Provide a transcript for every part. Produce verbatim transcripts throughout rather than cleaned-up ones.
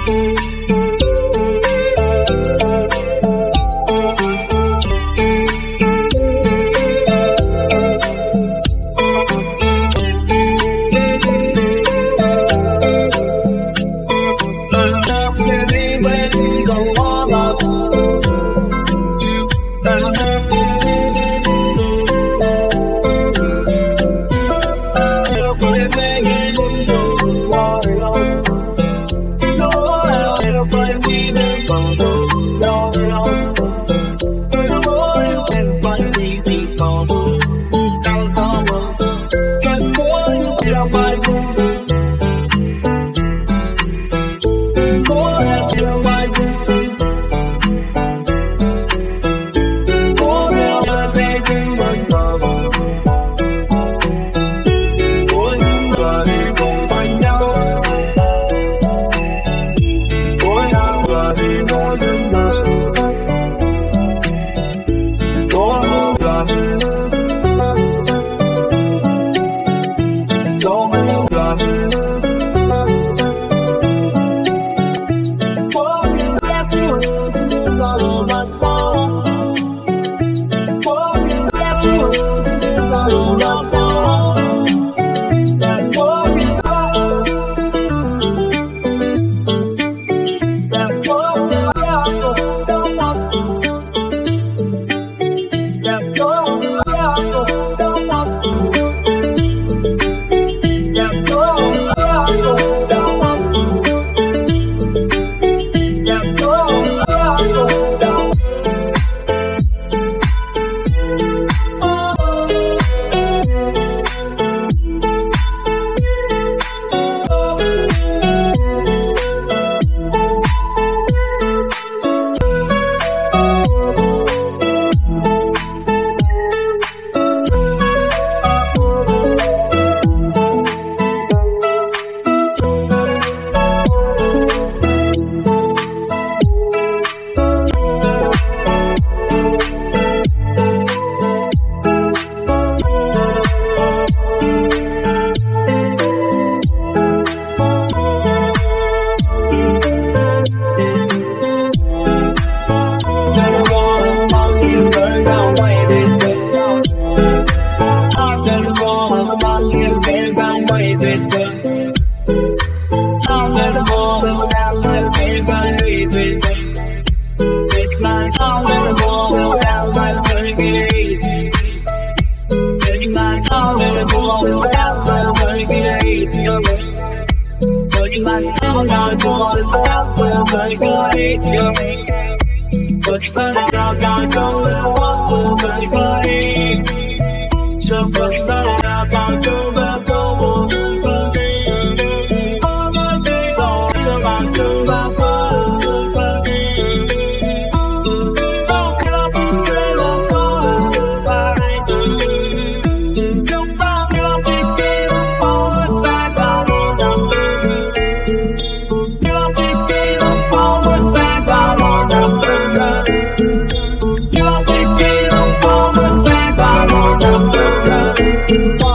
You're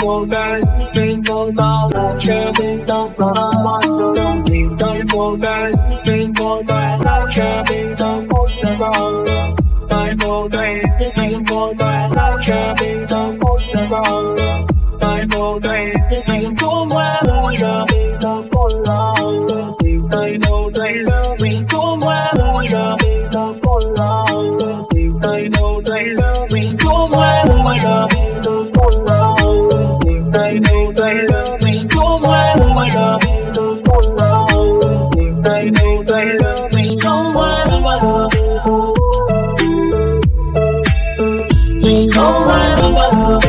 một ngày mình một bao làm cho mình đau và mắt đau đau tìm thấy một ngày mình một ngày làm cho mình đau phút đau đau tại một ngày mình một ngày làm cho mình đau phút đau đau tại một ngày mình cũng qua luôn cho mình đau phút đau tìm thấy một ngày mình cũng qua luôn cho mình đau phút đau tìm thấy một ngày mình cũng qua luôn cho mình đau phút đau tìm thấy một ngày mình cũng qua luôn cho mình đau phút đau tìm thấy một ngày mình cũng qua luôn cho mình đau phút đau mình cũng qua luôn